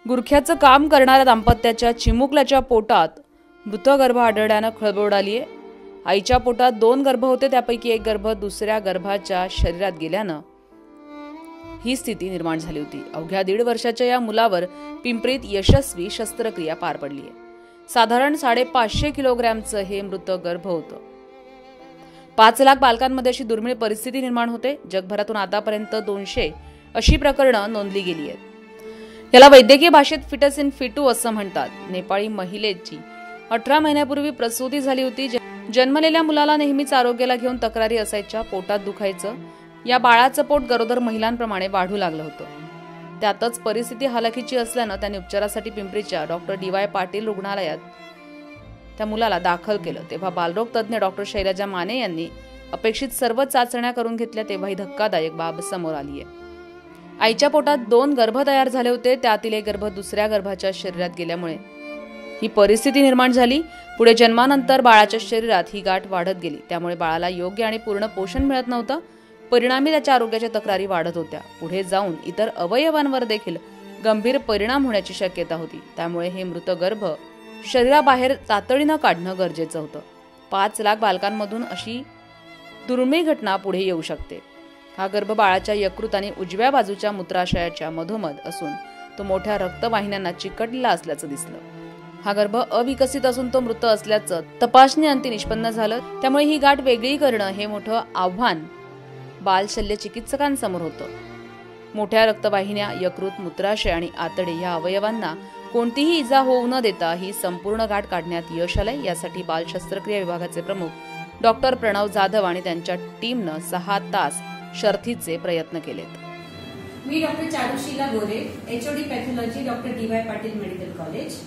गुरख्याचं काम करणाऱ्या दाम्पत्याच्या चिमुकल्याच्या पोटात मृत गर्भ आढळल्यानं खळबळ उडाली आहे। आईच्या पोटात 2 गर्भ होते, त्यापैकी एक गर्भ दुसऱ्या गर्भाच्या शरीरात गेल्यानं ही स्थिती निर्माण झाली होती। अवघ्या 1.5 वर्षाच्या या मुलावर पिंपरीत यशस्वी शस्त्रक्रिया पार पडली आहे। साधारण 550 किलोग्रॅमचं हे मृत गर्भ होतं। 5 लाख बालकांमध्ये अशी दुर्मिळ परिस्थिती निर्माण होते। जगभरातून आतापर्यंत 200 अशी प्रकरणं नोंदली गेली आहेत। याला वैद्यकीय भाषेत फिटस इन फिटू असं म्हणतात। नेपाळी महिलेची 18 महिन्यापूर्वी प्रसूती झाली होती। जन्मलेल्या मुलाला नेहमीच आरोग्याला घेऊन तक्रारी असायच्या। पोटात दुखायचं। या बाळाचं पोट गरोदर महिलांप्रमाणे वाढू लागलं होतं। त्यातच परिस्थिती हलाखीची असल्यानं त्यांनी उपचारासाठी पिंपरीच्या डॉक्टर DY पाटील रुग्णालयात त्या मुलाला दाखल केलं। तेव्हा बालरोग तज्ञ डॉक्टर शैलजा माने यांनी अपेक्षित सर्व चाचण्या करून घेतल्या। तेव्हा ही धक्कादायक बाब समोर आली आहे। आईच्या पोटात 2 गर्भ तयार झाले होते, त्यातील एक गर्भ दुसऱ्या गर्भाच्या शरीरात गेल्यामुळे ही परिस्थिती निर्माण झाली। पुढे जन्मानंतर बाळाच्या शरीरात ही गाठ वाढत गेली, त्यामुळे बाळाला योग्य आणि पूर्ण पोषण मिळत नव्हतं। परिणामी त्याच्या आरोग्याच्या तक्रारी वाढत होत्या। पुढे जाऊन इतर अवयवांवर देखील गंभीर परिणाम होण्याची शक्यता होती। त्यामुळे हे मृत गर्भ शरीराबाहेर तातडीनं काढणं गरजेचं होतं। 5 लाख बालकांमधून अशी दुर्मिळ घटना पुढे येऊ शकते। हा गर्भ बाळाच्या यकृत आणि उजव्या बाजूच्या मूत्राशयाच्या मधोमध असून तो मोठ्या रक्तवाहिन्यांना चिकटलेला असल्याचं दिसलं। हा गर्भ अविकसित असून तो मृत असल्याचं तपासणीअंती निष्पन्न झालं। त्यामुळे ही गाठ वेगळी करणं हे मोठं आव्हान बालशल्य चिकित्सकांसमोर होतं। मोठ्या रक्तवाहिन्या, यकृत, मूत्राशय आणि आतडे या अवयवांना कोणतीही इजा होऊ न देता ही संपूर्ण गाठ काढण्यात यश आलंय। यासाठी बाल शस्त्रक्रिया विभागाचे प्रमुख डॉक्टर प्रणव जाधव आणि त्यांच्या टीमनं 6 तास शर्थीचे प्रयत्न केलेत। मी doctor Charushila Gore, HOD pathology, doctor DY Patil medical college.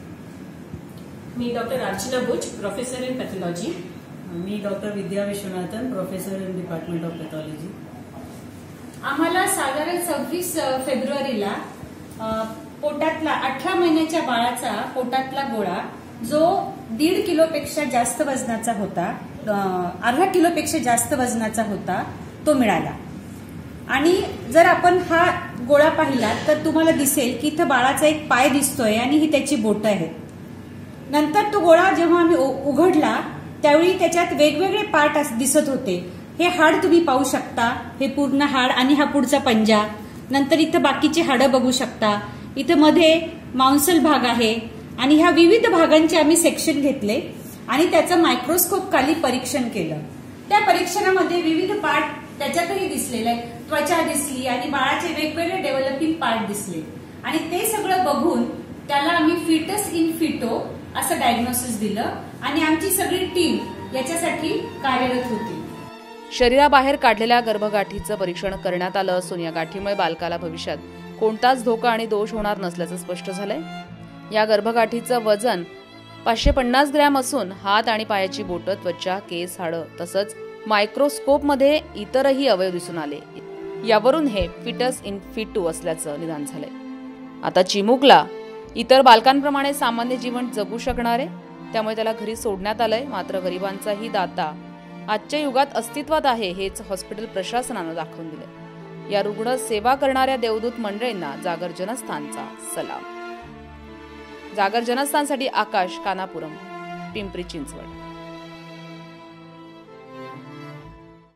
मी doctor Archana Buch, professor in pathology. मी doctor Vidya Vishwanathan, professor in department of pathology. आम्हाला साधारण 26 फेब्रुवारीला पोटातला 18 महिन्याच्या बाळाचा पोटातला गोळा जो 1.5 किलोपेक्षा जास्त वजनाचा होता, अर्धा किलोपेक्षा जास्त वजनाचा होता, तो मिळाला। आणि जर आपण हा गोळा पाहिला तर तुम्हाला दिसेल की इथं बाळाचा एक पाय दिसतोय आणि ही त्याची बोटं आहेत। नंतर तो गोळा जेव्हा आम्ही उघडला त्यावेळी त्याच्यात वेगवेगळे पार्ट दिसत होते। हे हाड तुम्ही पाहू शकता, हे पूर्ण हाड आणि हा पुढचा पंजा। नंतर इथं बाकीची हाडं बघू शकता। इथं मध्ये मांसल भाग आहे आणि ह्या विविध भागांचे आम्ही सेक्शन घेतले आणि त्याचं मायक्रोस्कोप खाली परीक्षण केलं। त्या परीक्षणामध्ये विविध पार्ट त्याच्यातही दिसलेले आहे। त्वचा दिसली आणि बाळाचे वेगवेगळे डेव्हलपिंग पार्ट दिसले आणि ते सगळं बघून त्याला आम्ही फिटस इन फिटो असं डायग्नोसिस दिलं आणि आमची सगळी टीम याच्यासाठी कार्यरत होती। शरीराबाहेर काढलेल्या गर्भगाठीचं परीक्षण करण्यात आलं असून या गाठीमुळे बालकाला भविष्यात कोणताच धोका आणि दोष होणार नसल्याचं स्पष्ट झालंय। या गर्भगाठीचं वजन 550 ग्रॅम असून हात आणि पायाची बोटं, त्वचा, केस, हाडं तसंच मायक्रोस्कोपमध्ये इतरही अवयव दिसून आले। यावरून हे फिटस इन फिटू असल्याचं निदान झालंय। आता चिमुकला इतर बालकांप्रमाणे सामान्य जीवन जगू शकणार आहे, त्यामुळे त्याला घरी सोडण्यात आलंय। मात्र गरिबांचाही दाता आजच्या युगात अस्तित्वात आहे हेच हॉस्पिटल प्रशासनानं दाखवून दिलंय। या रुग्ण सेवा करणाऱ्या देवदूत मंडळींना जागर जनस्थानचा सलाम। जागर जनस्थानसाठी आकाश कानापुरम, पिंपरी चिंचवड।